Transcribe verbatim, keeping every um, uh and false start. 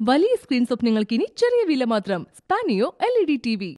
വലിയ സ്ക്രീൻ സ്വപ്നങ്ങൾക്ക് ഇനി ചെറിയ വില മാത്രം. സ്പാനിയോ L E D T V.